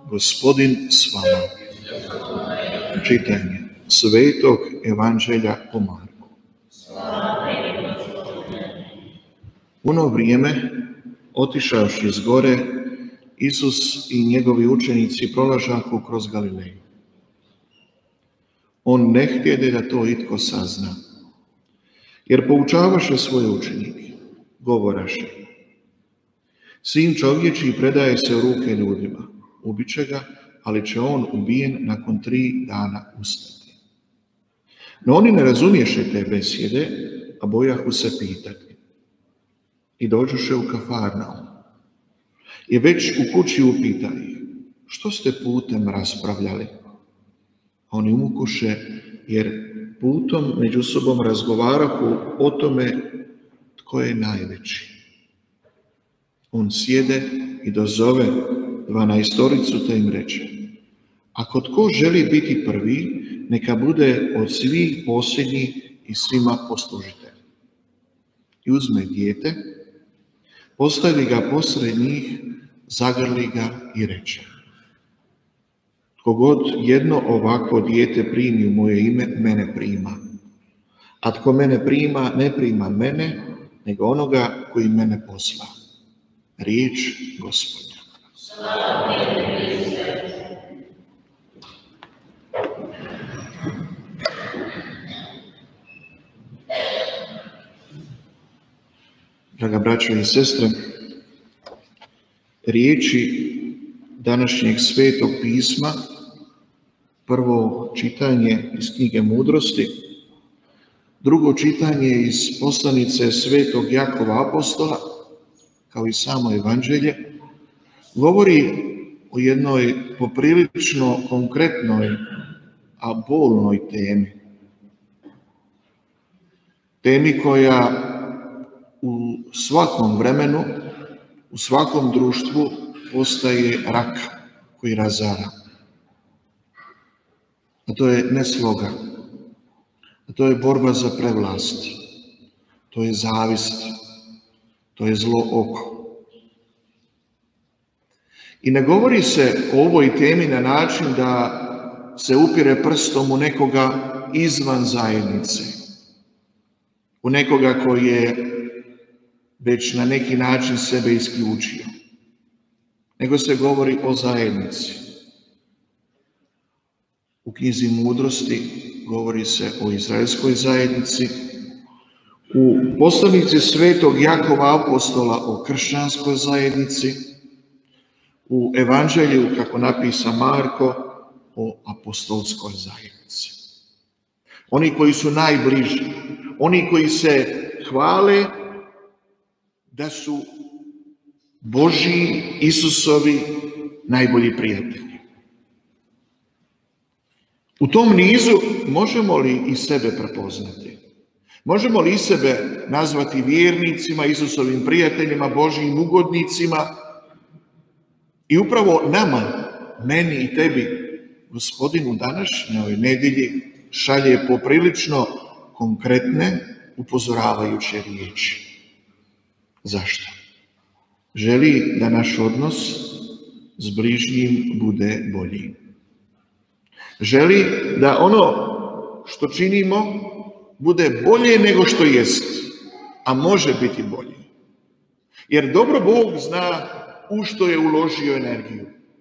Gospodin s vama. Čitanje Svetog Evanđelja po Marku. U ono vrijeme, otišavši s gore, Isus i njegovi učenici prolažahu kroz Galileju. On ne htjede da to itko sazna, jer poučavaše svoje učenike, govoraše: Sin čovječji predaje se u ruke ljudima, ubiće ga, ali će on ubijen nakon 3 dana ustati. No oni ne razumješe te besjede, a bojahu se pitati. I dođoše u Kafarnaum. I već u kući upita ih: što ste putem raspravljali? Oni umukoše, jer putom među sobom razgovarahu o tome tko je najveći. On sjede i dozove 12 te im reče: ako tko želi biti prvi, neka bude od svih posljednji i svima poslužitelj. I uzme dijete, postavi ga posred njih, zagrli ga i reče: tko god jedno ovako dijete primi u moje ime, mene prima. A tko mene prima, ne prima mene, nego onoga koji mene posla. Riječ Gospodnja. Draga braćo i sestre, riječi današnjeg Svetog pisma, prvo čitanje iz knjige Mudrosti, drugo čitanje iz poslanice Svetog Jakova apostola, kao i samo Evanđelje, govori o jednoj poprilično konkretnoj, a bolnoj temi. Temi koja u svakom vremenu, u svakom društvu postaje rak koji razara. A to je nesloga, a to je borba za prevlast, to je zavist, to je zlo oko. I ne govori se o ovoj temi na način da se upire prstom u nekoga izvan zajednice, u nekoga koji je već na neki način sebe isključio, nego se govori o zajednici. U knjizi Mudrosti govori se o izraelskoj zajednici, u poslanici Svetog Jakova apostola o kršćanskoj zajednici, u Evanđelju, kako napisa Marko, o apostolskoj zajednici. Oni koji su najbliži, oni koji se hvale da su Božji, Isusovi najbolji prijatelji. U tom nizu možemo li i sebe prepoznati? Možemo li i sebe nazvati vjernicima, Isusovim prijateljima, Božjim ugodnicima? I upravo nama, meni i tebi, Gospodin u današnjoj nedjelji šalje poprilično konkretne, upozoravajuće riječi. Zašto? Želi da naš odnos s bližnjim bude bolji. Želi da ono što činimo bude bolje nego što jest, a može biti bolje. Jer dobro Bog zna u što je uložio energiju.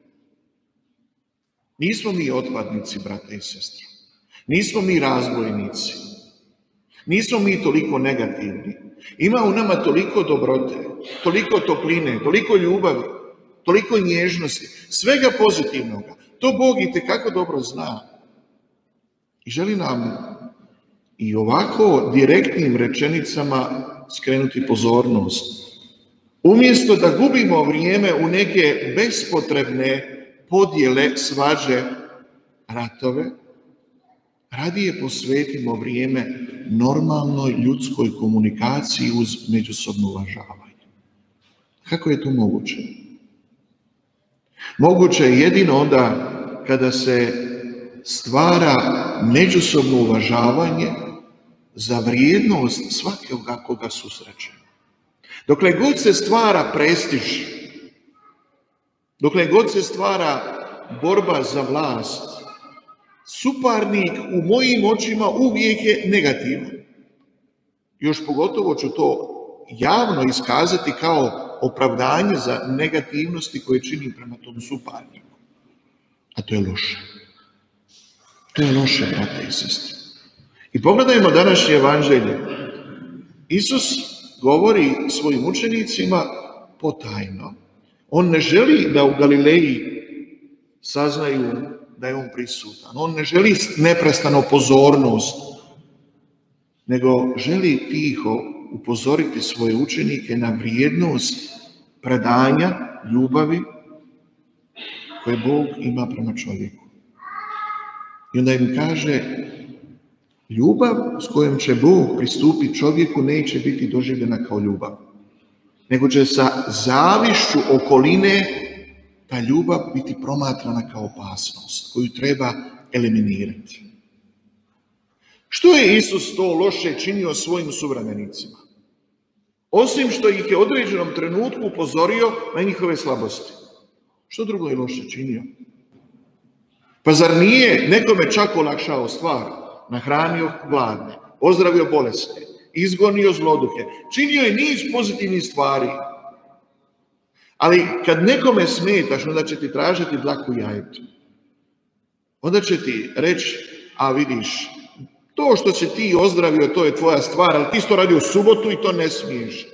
Nismo mi otpadnici, brate i sestre. Nismo mi razbojnici. Nismo mi toliko negativni. Ima u nama toliko dobrote, toliko topline, toliko ljubavi, toliko nježnosti, svega pozitivnoga. To Bog itekako dobro zna. I želi nam i ovako direktnim rečenicama skrenuti pozornost. Umjesto da gubimo vrijeme u neke bespotrebne podjele, svađe, ratove, radije posvetimo vrijeme normalnoj ljudskoj komunikaciji uz međusobno uvažavanje. Kako je to moguće? Moguće je jedino onda kada se stvara međusobno uvažavanje za vrijednost svakoga koga susreće. Dokle god se stvara prestiž, dokle god se stvara borba za vlast, suparnik u mojim očima uvijek je negativan. Još pogotovo ću to javno iskazati kao opravdanje za negativnosti koje čini prema tom suparniku. A to je loše. To je loše, brate i sestre. I pogledajmo današnje evanđelje. Isus govori svojim učenicima potajno. On ne želi da u Galileji saznaju da je on prisutan. On ne želi neprestano pozornost, nego želi tiho upozoriti svoje učenike na vrijednost predanja, ljubavi koje Bog ima prema čovjeku. I onda im kaže, ljubav s kojom će Bog pristupiti čovjeku neće biti doživljena kao ljubav, nego će sa zavišću okoline ta ljubav biti promatrana kao opasnost koju treba eliminirati. Što je Isus to loše činio svojim suvremenicima? Osim što ih je u određenom trenutku upozorio na njihove slabosti. Što drugo je loše činio? Pa zar nije nekome čak olakšao stvar? Nahranio gladne, ozdravio bolesne, izgonio zloduhe, činio je niz pozitivnih stvari. Ali kad nekome smetaš, onda će ti tražiti dlaku jajetu. Onda će ti reći, a vidiš, to što si ti ozdravio, to je tvoja stvar, ali ti si to radio u subotu i to ne smiješ.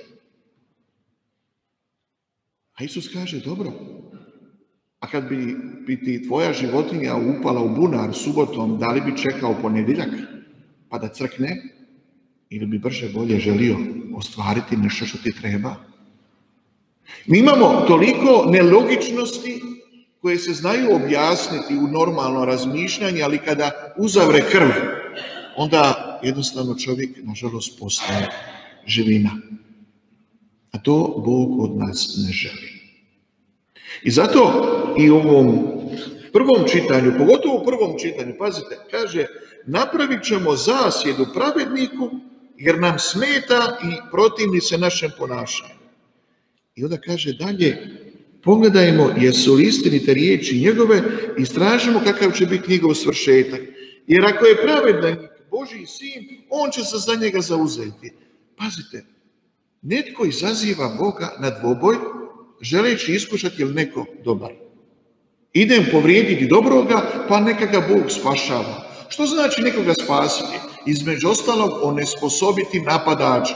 A Isus kaže, dobro, a kad bi ti tvoja životinja upala u bunar subotom, da li bi čekao ponedjeljak pa da crkne? Ili bi brže bolje želio ostvariti nešto što ti treba? Mi imamo toliko nelogičnosti koje se znaju objasniti u normalno razmišljanje, ali kada uzavre krv, onda jednostavno čovjek, nažalost, postaje živina. A to Bog od nas ne želi. I zato i u ovom prvom čitanju, pogotovo u prvom čitanju, pazite, kaže, napravit ćemo zasjedu pravedniku jer nam smeta i protivni se našem ponašanju. I onda kaže dalje, pogledajmo jesu li istinite riječi njegove i istražimo kakav će biti njegov svršetak. Jer ako je pravednik Božji sin, on će se za njega zauzeti. Pazite, netko izaziva Boga na dvoboj, želeći iskušati je li neko dobar. Idem povrijediti dobroga, pa neka ga Bog spašava. Što znači nekoga spasiti? Između ostalog, onesposobiti napadača.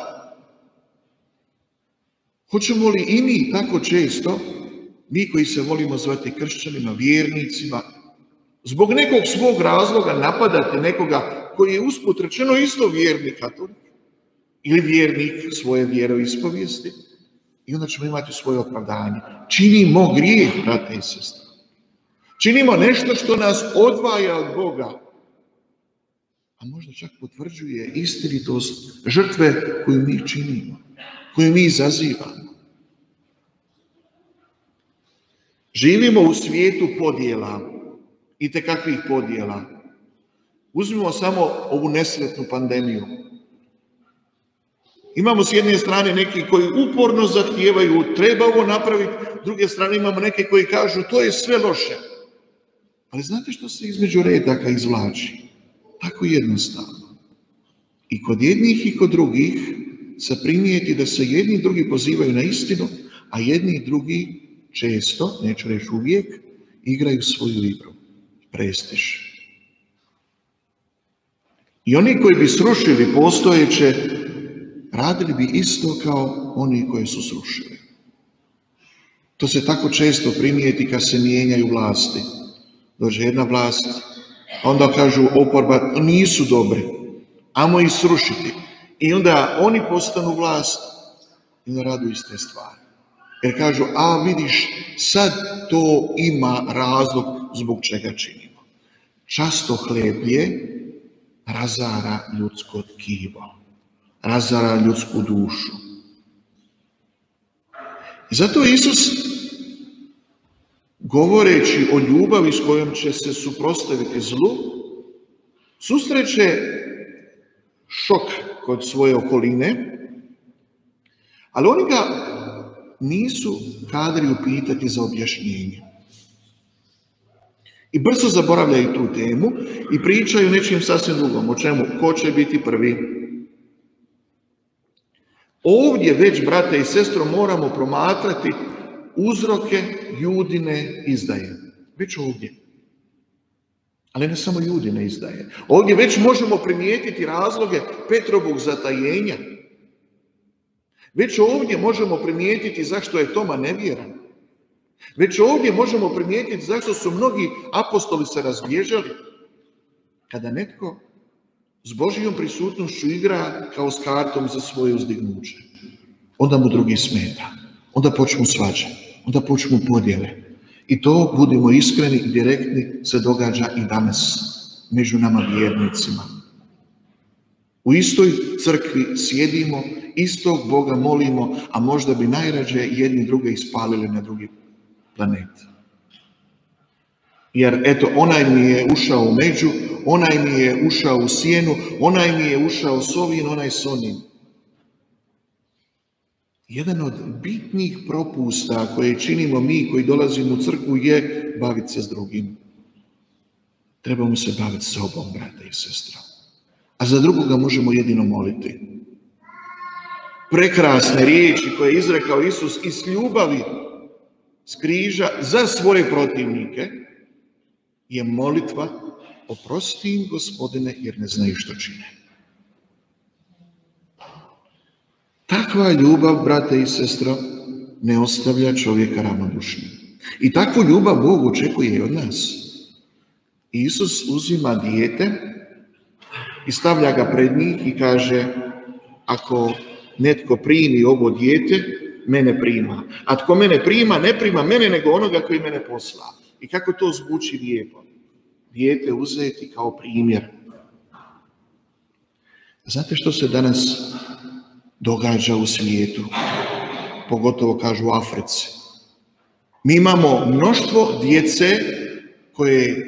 Hoćemo li i mi tako često, mi koji se volimo zvati kršćanima, vjernicima, zbog nekog svog razloga napadati nekoga koji je usput rečeno isto vjernik katolik ili vjernik svoje vjeroispovijesti, i onda ćemo imati svoje opravdanje. Činimo grijeh, brate i sestre. Činimo nešto što nas odvaja od Boga, a možda čak potvrđuje istinitost žrtve koju mi činimo, koju mi izazivamo. Živimo u svijetu podjela, itekakvih podjela. Uzmimo samo ovu nesretnu pandemiju. Imamo s jedne strane neki koji uporno zahtijevaju, treba ovo napraviti, s druge strane imamo neke koji kažu, to je sve loše. Ali znate što se između redaka izvlači? Tako jednostavno. I kod jednih i kod drugih se primijeti da se jedni i drugi pozivaju na istinu, a jedni i drugi često, neću reći uvijek, igraju svoju igru, prestiž. I oni koji bi srušili postojeće, radili bi isto kao oni koji su srušili. To se tako često primijeti kad se mijenjaju vlasti. Dođe jedna vlast, a onda kažu oporba, nisu dobri, ajmo ih srušiti. I onda oni postanu vlast i onda radu iste stvari. Jer kažu, a vidiš, sad to ima razlog zbog čega činimo. Často hleblje razara ljudsko tkivo, razara ljudsku dušu. I zato Isus, govoreći o ljubavi s kojom će se suprotstaviti zlu, susreće šok kod svoje okoline, ali oni ga nisu kadri upitati za objašnjenje. I brzo zaboravljaju tu temu i pričaju nečim sasvim drugom. O čemu? Ko će biti prvi? Ovdje već, brate i sestro, moramo promatrati uzroke Judine izdaje. Već ovdje. Ali ne samo Judine izdaje. Ovdje već možemo primijetiti razloge Petrovog zatajenja. Već ovdje možemo primijetiti zašto je Toma nevjeran. Već ovdje možemo primijetiti zašto su mnogi apostoli se razbježali. Kada netko s Božjom prisutnošću igra kao s kartom za svoje uzdignuće, onda mu drugi smeta. Onda počnu svađe, onda počnu podjele. I to, budimo iskreni i direktni, se događa i danas među nama vjernicima. U istoj crkvi sjedimo, istog Boga molimo, a možda bi najrađe jedni druge ispalili na drugi planet. Jer eto, onaj mi je ušao u među, onaj mi je ušao u sjenu, onaj mi je ušao s ovim, onaj s onim. Jedan od bitnih propusta koje činimo mi koji dolazimo u crkvu je baviti se s drugim. Trebamo se baviti sobom, brate i sestra. A za drugoga možemo jedino moliti. Prekrasne riječi koje je izrekao Isus iz ljubavi s križa za svoje protivnike je molitva: oprosti im, Gospodine, jer ne znaju što čine. Takva ljubav, brate i sestro, ne ostavlja čovjeka ravnodušnim. I takvu ljubav Bog očekuje i od nas. Isus uzima dijete i stavlja ga pred njih i kaže: ako netko primi ovo dijete, mene prima. A tko mene prima, ne prima mene, nego onoga koji mene posla. I kako to zvuči lijepo. Dijete uzeti kao primjer. Znate što se danas događa u svijetu? Pogotovo kažu u Africi. Mi imamo mnoštvo djece koje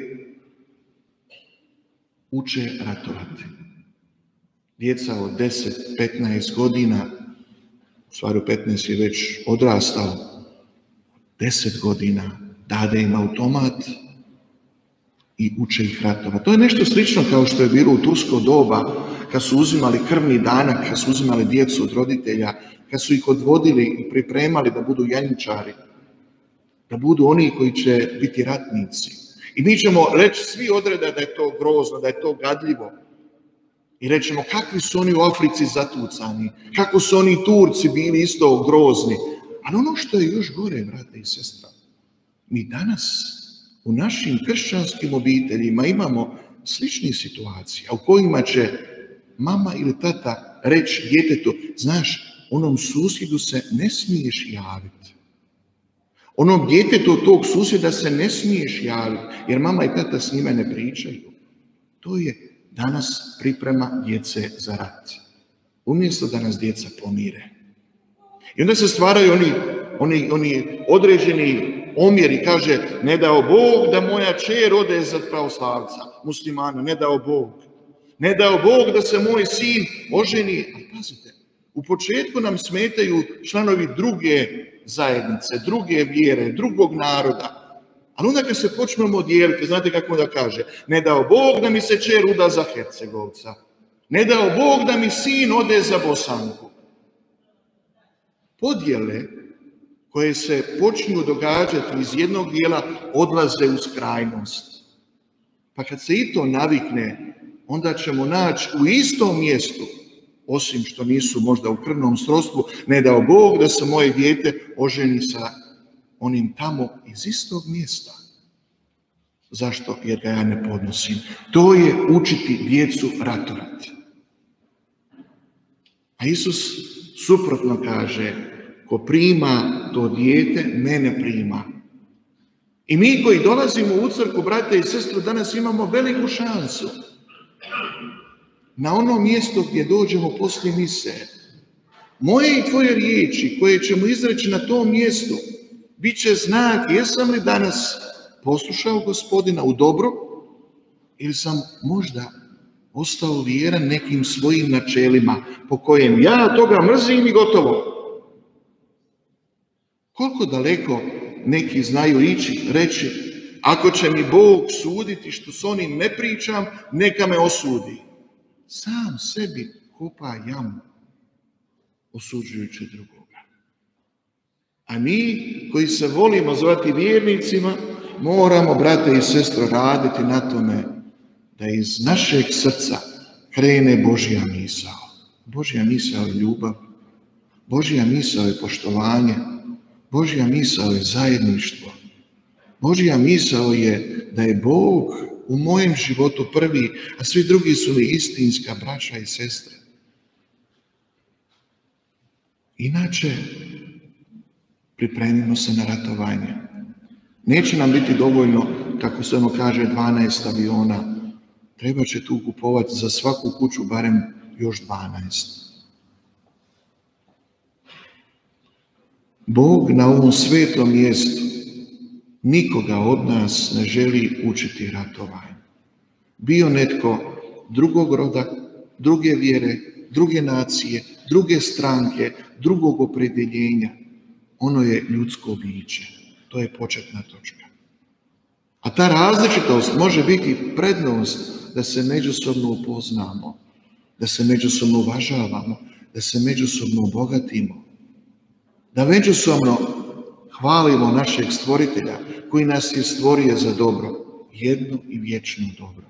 uče ratovati. Djeca od 10-15 godina, u stvari 15 je već odrastao, 10 godina dade im automat i uče ih ratovati. To je nešto slično kao što je bilo u tursko doba, kad su uzimali krvni danak, kad su uzimali djecu od roditelja, kad su ih odvodili i pripremali da budu janjičari, da budu oni koji će biti ratnici. I mi ćemo reći svi odreda da je to grozno, da je to gadljivo. I rećemo kakvi su oni u Africi zatucani, kako su oni Turci bili isto grozni. Ali ono što je još gore, brate i sestra, mi danas u našim kršćanskim obiteljima imamo sličnih situacija u kojima će mama ili tata reći djetetu: znaš, onom susjedu se ne smiješ javiti. Onom djetetu tog susjeda se ne smiješ javiti, jer mama i tata s njime ne pričaju. To je danas priprema djece za rat. Umjesto da nas djeca pomire. I onda se stvaraju oni određeni omjeri, kaže: ne dao Bog da moja kćer ode za pravoslavca, muslimana, ne dao Bog. Ne dao Bog da se moj sin oženi. Ali pazite, u početku nam smetaju članovi druge zajednice, druge vjere, drugog naroda. Ali onda kad se počnemo dijeliti, znate kako onda kaže: ne dao Bog da mi se kćer uda za Hercegovca. Ne dao Bog da mi sin ode za Bosanku. Podjele koje se počinju događati iz jednog dijela odlaze u skrajnost. Pa kad se i to navikne, onda ćemo naći u istom mjestu, osim što nisu možda u krvnom srodstvu, ne dao Bog da se moje dijete oženi sa onim tamo iz istog mjesta. Zašto? Jer ga ja ne podnosim. To je učiti djecu ratovati. A Isus suprotno kaže: ko prima to dijete, mene prima. I mi koji dolazimo u crkvu, brate i sestre, danas imamo veliku šansu. Na ono mjesto gdje dođemo poslije mise, moje i tvoje riječi koje ćemo izreći na tom mjestu, bit će znak jesam li danas poslušao Gospodina u dobro ili sam možda ostao vjeran nekim svojim načelima po kojem ja toga mrzim i gotovo. Koliko daleko neki znaju ići, reći: Ako će mi Bog suditi što s onim ne pričam, neka me osudi. Sam sebi kopa jamu, osuđujući drugoga. A mi koji se volimo zvati vjernicima, moramo, brate i sestro, raditi na tome da iz našeg srca krene Božja misao. Božja misao je ljubav, Božja misao je poštovanje, Božja misao je zajedništvo. Božja misao je da je Bog u mojem životu prvi, a svi drugi su mi istinska braća i sestre. Inače, pripremimo se na ratovanje. Neće nam biti dovoljno, kako se ono kaže, 12 aviona. Treba će tu kupovati za svaku kuću barem još 12. Bog na ovom svetom mjestu nikoga od nas ne želi učiti ratovanje. Bio netko drugog roda, druge vjere, druge nacije, druge stranke, drugog opredjeljenja. Ono je ljudsko biće. To je početna točka. A ta različitost može biti prednost da se međusobno upoznamo, da se međusobno uvažavamo, da se međusobno obogatimo, da međusobno hvalimo našeg stvoritelja koji nas je stvorio za dobro, jedno i vječno dobro.